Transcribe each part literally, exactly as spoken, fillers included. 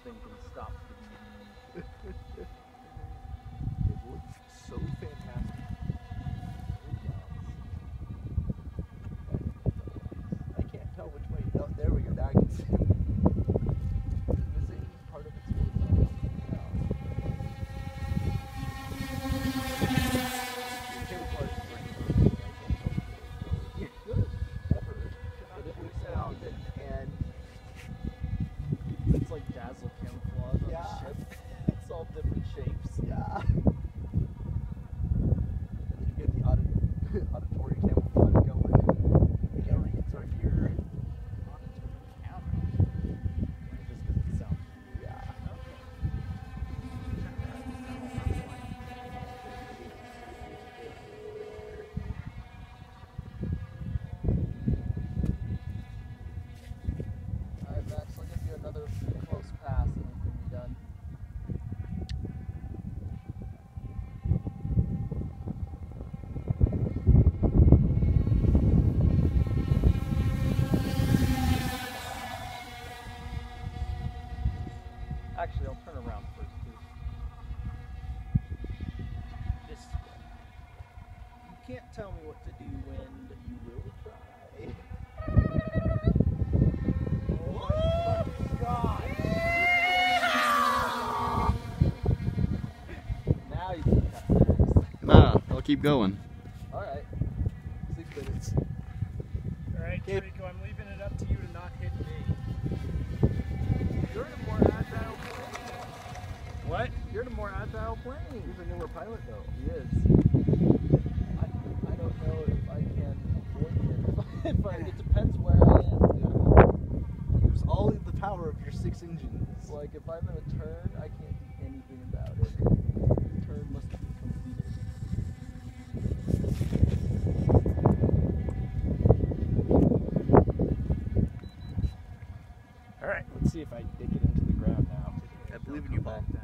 thing can stop the It looks so fantastic. I can't tell which way. Oh, there we go. Now I can see. Missing part of its horizontal. Good. But it looks out and It's like dazzle camouflage on yeah. the ship. It's all different shapes. Yeah. And then you get the audit auditory camouflage going. The aliens are here. Auditory camera. Just because it sounds. Yeah. Alright, Max, I'll give you another close pass and we can be done. Actually, I'll turn around first, too. This way. You can't tell me what to do, Wind. You will try. Now you can cut Max. Nah, I'll keep going. Alright. Six minutes. Alright, Okay. Rico, I'm leaving it up to you to not hit me. You're in a more agile plane. What? You're in a more agile plane. He's a newer pilot, though. He is. I, I don't know if I can avoid him. If I, it depends where I am. Use all of the power of your six engines. It's like if I'm in a turn, I can't do anything about it. The turn must be completed. Alright, let's see if I dig it into the ground now. I believe in you, Paul. Back down.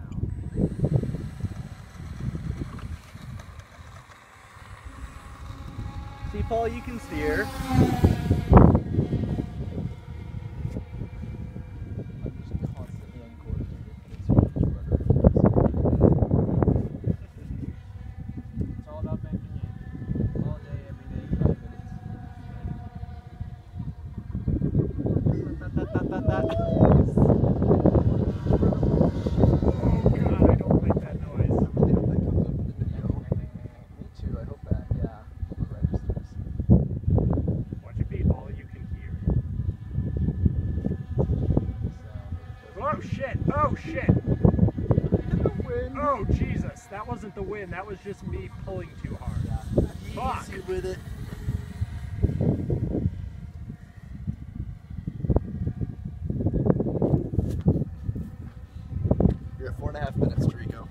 See, Paul, you can steer. I'm just constantly uncoordinated. It's much better. It's all about banking in. All day, every day, five Oh god, I don't like that noise. I really hope that comes up in the video. Me too, I hope that, yeah, it registers. Watch it be all you can hear. Oh shit! Oh shit! Oh Jesus! That wasn't the wind, that was just me pulling too hard. Fuck! Easy with it. You're at four and a half minutes, Trico.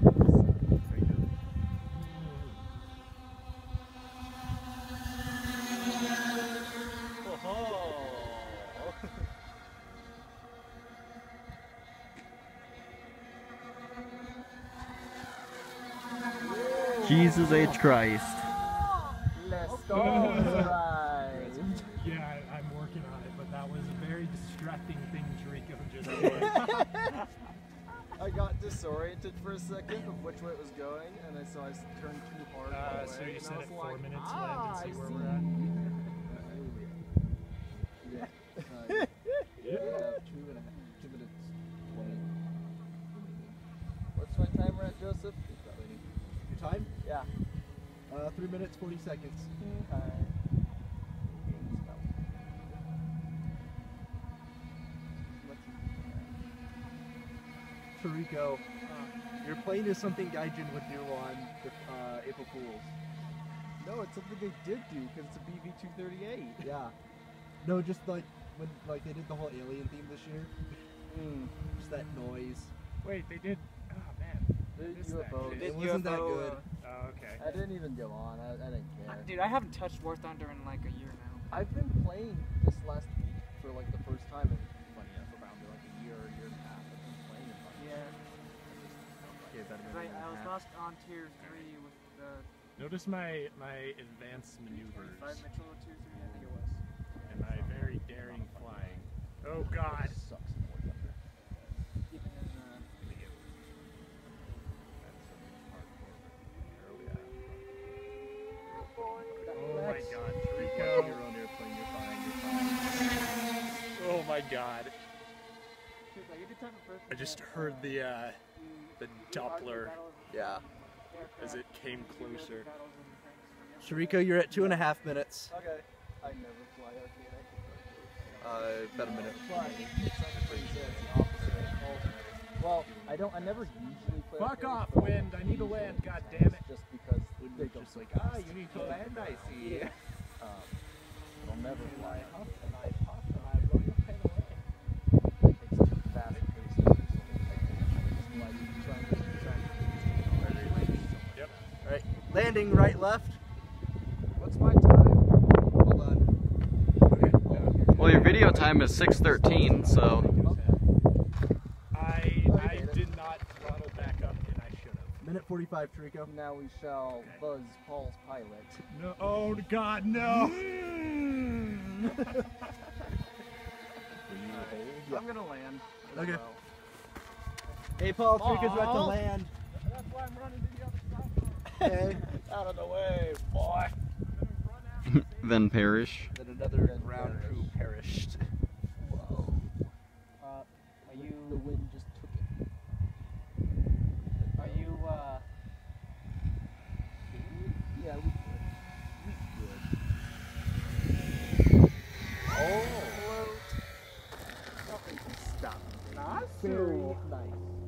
Jesus H. Christ. Let's go, right. Yeah, I, I'm working on it, but that was a very distracting thing Rico just did. I got disoriented for a second of which way it was going, and I saw I s- turned too hard. Uh, away, so you and said I was at four like, minutes ah, land and see I where see. we're at. Yeah. Uh, yeah, two and a half, two minutes twenty. What's my timer at, Joseph? Your time? Yeah. Uh, three minutes, forty seconds. Okay. Trico, your plane is something Gaijin would do on the, uh, April Fools. No, it's something they did do because it's a B V two thirty-eight. Yeah. No, just like when like they did the whole alien theme this year. Mm. Just that noise. Wait, they did. Oh man. The I missed U F O. that shit. It wasn't that good. Oh, okay. I didn't even go on. I, I didn't care. Dude, I haven't touched War Thunder in like a year now. I've been playing this last week for like the first time in funny enough around like a year or year and a half. I've been playing it. Like, Yeah. okay, is that a Right, minute and I a was half? lost on tier three with the Notice my my advanced maneuvers five Mitchell tier three, I think it was. and my very daring flying. Oh god. Sucks in War Thunder. Even in uh, my god. I just heard the uh, the Doppler Yeah. as it came closer. Shariko, you're at two and a half minutes. Okay. I never fly arcade. Uh, about a minute. Fly. It's the opposite. Well, I don't. I never usually play. Fuck arcade, off, so wind! I need to land. God damn it! Just because they go Just so like, fast. ah, you need to land, I see. Um, I'll never fly. Huff and I puff and I blow your pen away. It's too fast paced. Like trying to trying Yep. Alright, landing right, left. What's my time? Hold on. Okay. Well, your video time is six thirteen, so I I did not throttle back up, and I should have. Minute forty-five, Shariko. Now we shall buzz Paul's pilot. No, oh God, no! I'm gonna land. as Okay. well. Hey, Paul, Shariko's about to Paul. land. That's why I'm running to the other side. Okay. Out of the way, boy. then perish. Then another ground crew perished. Whoa. Uh, are The you, wind just took it. are you, uh, Yeah, we could. We could. Oh. Nothing can stop me. Nice. Very nice.